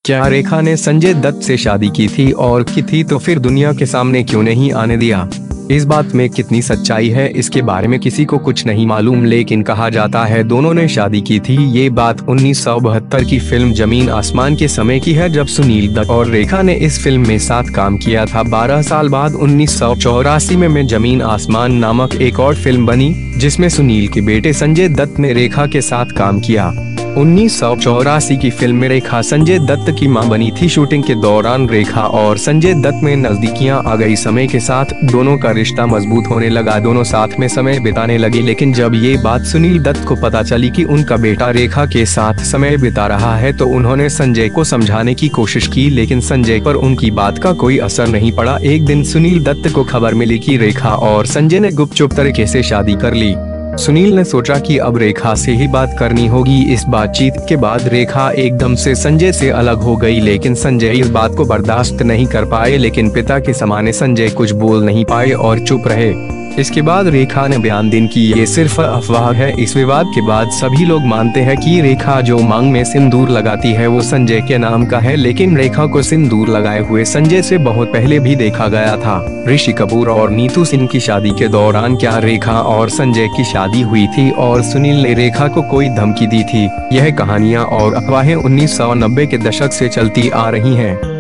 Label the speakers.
Speaker 1: क्या रेखा ने संजय दत्त से शादी की थी, और की थी तो फिर दुनिया के सामने क्यों नहीं आने दिया? इस बात में कितनी सच्चाई है इसके बारे में किसी को कुछ नहीं मालूम, लेकिन कहा जाता है दोनों ने शादी की थी। ये बात 1972 की फिल्म जमीन आसमान के समय की है, जब सुनील दत्त और रेखा ने इस फिल्म में साथ काम किया था। 12 साल बाद 1984 में जमीन आसमान नामक एक और फिल्म बनी, जिसमें सुनील के बेटे संजय दत्त ने रेखा के साथ काम किया। 1984 की फिल्म में रेखा संजय दत्त की मां बनी थी। शूटिंग के दौरान रेखा और संजय दत्त में नजदीकियां आ गई। समय के साथ दोनों का रिश्ता मजबूत होने लगा, दोनों साथ में समय बिताने लगे। लेकिन जब ये बात सुनील दत्त को पता चली कि उनका बेटा रेखा के साथ समय बिता रहा है, तो उन्होंने संजय को समझाने की कोशिश की, लेकिन संजय पर उनकी बात का कोई असर नहीं पड़ा। एक दिन सुनील दत्त को खबर मिली कि रेखा और संजय ने गुपचुप तरीके से शादी कर ली। सुनील ने सोचा कि अब रेखा से ही बात करनी होगी। इस बातचीत के बाद रेखा एकदम से संजय से अलग हो गई, लेकिन संजय इस बात को बर्दाश्त नहीं कर पाए। लेकिन पिता के समान संजय कुछ बोल नहीं पाए और चुप रहे। इसके बाद रेखा ने बयान दिया कि ये सिर्फ अफवाह है। इस विवाद के बाद सभी लोग मानते हैं कि रेखा जो मांग में सिंदूर लगाती है वो संजय के नाम का है, लेकिन रेखा को सिंदूर लगाए हुए संजय से बहुत पहले भी देखा गया था। ऋषि कपूर और नीतू सिंह की शादी के दौरान क्या रेखा और संजय की शादी हुई थी और सुनील ने रेखा को कोई धमकी दी थी? यह कहानियाँ और अफवाहें 1990 के दशक से चलती आ रही हैं।